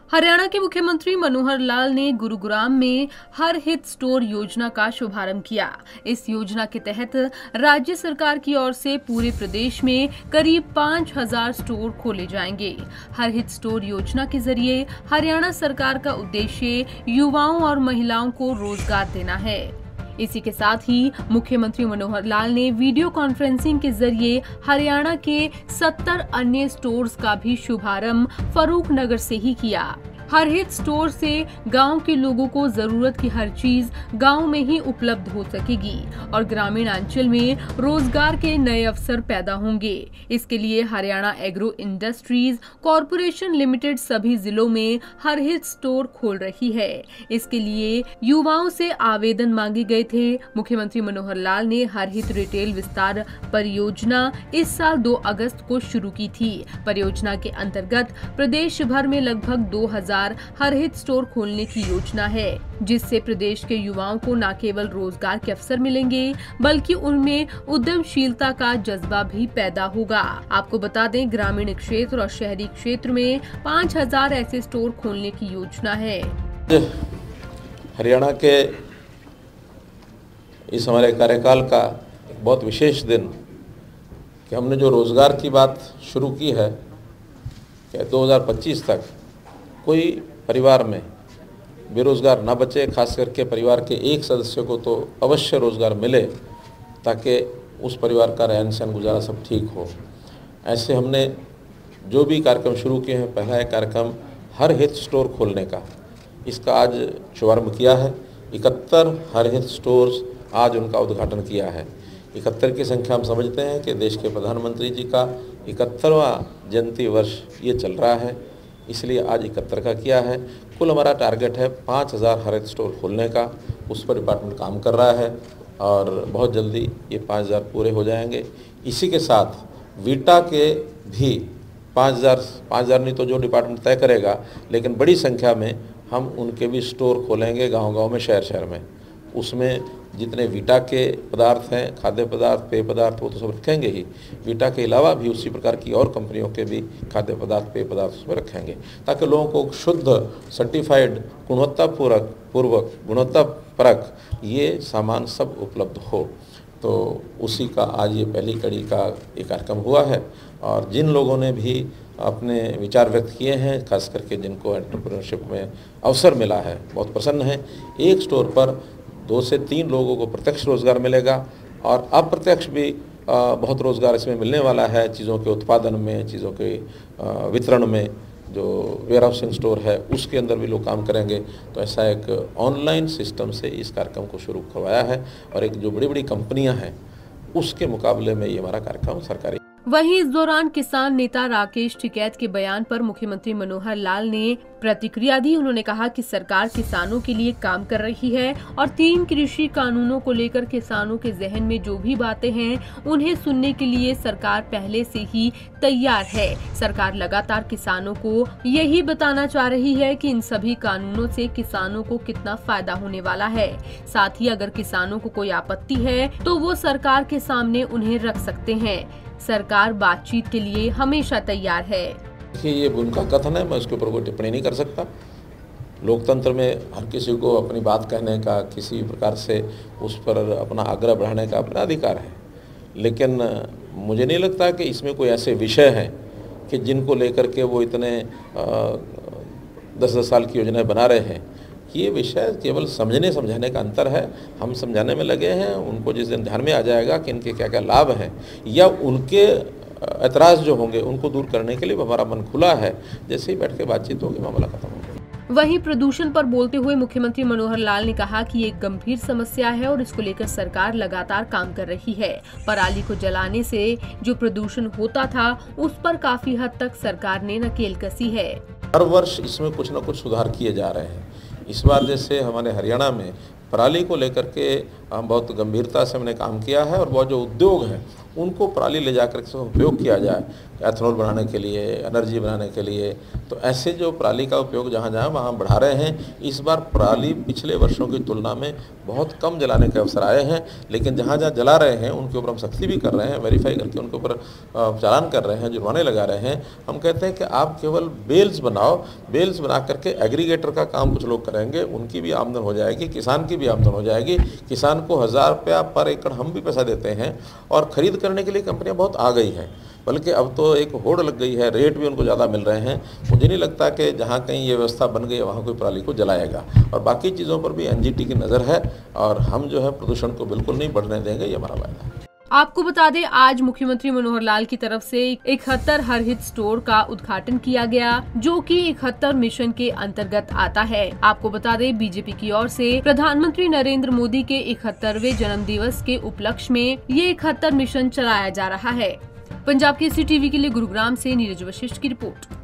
हरियाणा के मुख्यमंत्री मनोहर लाल ने गुरुग्राम में हर हित स्टोर योजना का शुभारंभ किया। इस योजना के तहत राज्य सरकार की ओर से पूरे प्रदेश में करीब 5000 स्टोर खोले जाएंगे। हर हित स्टोर योजना के जरिए हरियाणा सरकार का उद्देश्य युवाओं और महिलाओं को रोजगार देना है। इसी के साथ ही मुख्यमंत्री मनोहर लाल ने वीडियो कॉन्फ्रेंसिंग के जरिए हरियाणा के 70 अन्य स्टोर्स का भी शुभारंभ फरूख नगर से ही किया। हर हित स्टोर से गांव के लोगों को जरूरत की हर चीज गांव में ही उपलब्ध हो सकेगी और ग्रामीण अंचल में रोजगार के नए अवसर पैदा होंगे। इसके लिए Haryana agro industries corporation limited सभी जिलों में हर हित स्टोर खोल रही है। इसके लिए युवाओं से आवेदन मांगे गए थे। मुख्यमंत्री मनोहर लाल ने हर हित रिटेल विस्तार परियोजना इस साल 2 अगस्त को शुरू की थी। परियोजना के अंतर्गत प्रदेश भर में लगभग 2000 हर हित स्टोर खोलने की योजना है, जिससे प्रदेश के युवाओं को न केवल रोजगार के अवसर मिलेंगे बल्कि उनमें उद्यमशीलता का जज्बा भी पैदा होगा। आपको बता दें, ग्रामीण क्षेत्र और शहरी क्षेत्र में 5000 ऐसे स्टोर खोलने की योजना है। हरियाणा के इस हमारे कार्यकाल का एक बहुत विशेष दिन कि हमने जो रोजगार की बात शुरू की है कि 2025 तक कोई परिवार में बेरोजगार ना बचे, खास करके परिवार के एक सदस्य को तो अवश्य रोजगार मिले ताकि उस परिवार का रहन सहन गुजारा सब ठीक हो। ऐसे हमने जो भी कार्यक्रम शुरू किए हैं, पहला है कार्यक्रम हर हित स्टोर खोलने का, इसका आज शुभारंभ किया है। 71 हर हित स्टोर्स आज उनका उद्घाटन किया है। 71 की संख्या हम समझते हैं कि देश के प्रधानमंत्री जी का 71वां जयंती वर्ष ये चल रहा है, इसलिए आज 71 का किया है। कुल हमारा टारगेट है 5000 हर हित स्टोर खोलने का, उस पर डिपार्टमेंट काम कर रहा है और बहुत जल्दी ये 5000 पूरे हो जाएंगे। इसी के साथ वीटा के भी 5000 नहीं तो जो डिपार्टमेंट तय करेगा, लेकिन बड़ी संख्या में हम उनके भी स्टोर खोलेंगे गांव-गांव में, शहर-शहर में। उसमें जितने वीटा के पदार्थ हैं, खाद्य पदार्थ, पेय पदार्थ, वो तो सब रखेंगे ही। वीटा के अलावा भी उसी प्रकार की और कंपनियों के भी खाद्य पदार्थ, पेय पदार्थ उसमें रखेंगे ताकि लोगों को शुद्ध, सर्टिफाइड, गुणवत्तापरक ये सामान सब उपलब्ध हो। तो उसी का आज ये पहली कड़ी का ये कार्यक्रम हुआ है और जिन लोगों ने भी अपने विचार व्यक्त किए हैं, खास करके जिनको एंटरप्रेन्योरशिप में अवसर मिला है, बहुत प्रसन्न हैं। एक स्टोर पर 2 से 3 लोगों को प्रत्यक्ष रोजगार मिलेगा और अप्रत्यक्ष भी बहुत रोजगार इसमें मिलने वाला है। चीज़ों के उत्पादन में, चीज़ों के वितरण में, जो वेयर हाउसिंग स्टोर है उसके अंदर भी लोग काम करेंगे। तो ऐसा एक ऑनलाइन सिस्टम से इस कार्यक्रम को शुरू करवाया है और एक जो बड़ी बड़ी कंपनियां हैं उसके मुकाबले में ये हमारा कार्यक्रम सरकारी। वहीं इस दौरान किसान नेता राकेश टिकैत के बयान पर मुख्यमंत्री मनोहर लाल ने प्रतिक्रिया दी। उन्होंने कहा कि सरकार किसानों के लिए काम कर रही है और 3 कृषि कानूनों को लेकर किसानों के जहन में जो भी बातें हैं उन्हें सुनने के लिए सरकार पहले से ही तैयार है। सरकार लगातार किसानों को यही बताना चाह रही है कि इन सभी कानूनों से किसानों को कितना फायदा होने वाला है। साथ ही अगर किसानों को कोई आपत्ति है तो वो सरकार के सामने उन्हें रख सकते हैं। सरकार बातचीत के लिए हमेशा तैयार है। ये उनका कथन है, मैं उसके ऊपर कोई टिप्पणी नहीं कर सकता। लोकतंत्र में हर किसी को अपनी बात कहने का, किसी प्रकार से उस पर अपना आग्रह बढ़ाने का अपना अधिकार है, लेकिन मुझे नहीं लगता कि इसमें कोई ऐसे विषय हैं कि जिनको लेकर के वो इतने 10-10 साल की योजनाएं बना रहे हैं। ये विषय केवल समझने समझाने का अंतर है। हम समझाने में लगे हैं, उनको जिस दिन ध्यान में आ जाएगा कि इनके क्या क्या लाभ हैं या उनके ऐतराज़ जो होंगे उनको दूर करने के लिए हमारा मन खुला है। जैसे ही बैठ के बातचीत होगी, मामला खत्म होगा। वहीं प्रदूषण पर बोलते हुए मुख्यमंत्री मनोहर लाल ने कहा कि ये एक गंभीर समस्या है और इसको लेकर सरकार लगातार काम कर रही है। पराली को जलाने से जो प्रदूषण होता था उस पर काफी हद तक सरकार ने नकेल कसी है। हर वर्ष इसमें कुछ न कुछ सुधार किए जा रहे हैं। इस बार जैसे हमारे हरियाणा में पराली को लेकर के बहुत गंभीरता से हमने काम किया है और वो जो उद्योग हैं उनको पराली ले जाकर के उपयोग किया जाए, एथेनॉल बनाने के लिए, एनर्जी बनाने के लिए। तो ऐसे जो पराली का उपयोग जहाँ जहाँ वहाँ बढ़ा रहे हैं। इस बार पराली पिछले वर्षों की तुलना में बहुत कम जलाने के अवसर आए हैं, लेकिन जहाँ जहाँ जला रहे हैं उनके ऊपर हम सख्ती भी कर रहे हैं, वेरीफाई करके उनके ऊपर चालान कर रहे हैं, जुर्माने लगा रहे हैं। हम कहते हैं कि आप केवल बेल्स बनाओ, बेल्स बना करके एग्रीगेटर का काम कुछ लोग करेंगे, उनकी भी आमदन हो जाएगी, किसान की भी आमदन हो जाएगी। किसान को 1000 रुपया पर एकड़ हम भी पैसा देते हैं, और ख़रीद करने के लिए कंपनियां बहुत आ गई हैं, बल्कि अब तो एक होड़ लग गई है, रेट भी उनको ज़्यादा मिल रहे हैं। मुझे नहीं लगता कि जहाँ कहीं ये व्यवस्था बन गई है वहाँ कोई पराली को जलाएगा। और बाकी चीज़ों पर भी एनजीटी की नज़र है, और हम जो है प्रदूषण को बिल्कुल नहीं बढ़ने देंगे, ये हमारा वायदा है। आपको बता दें, आज मुख्यमंत्री मनोहर लाल की तरफ से 71 हर हित स्टोर का उद्घाटन किया गया, जो कि 71 मिशन के अंतर्गत आता है। आपको बता दें, बीजेपी की ओर से प्रधानमंत्री नरेंद्र मोदी के 71वें जन्म दिवस के उपलक्ष्य में ये 71 मिशन चलाया जा रहा है। पंजाब केसरी टीवी के लिए गुरुग्राम से नीरज वशिष्ठ की रिपोर्ट।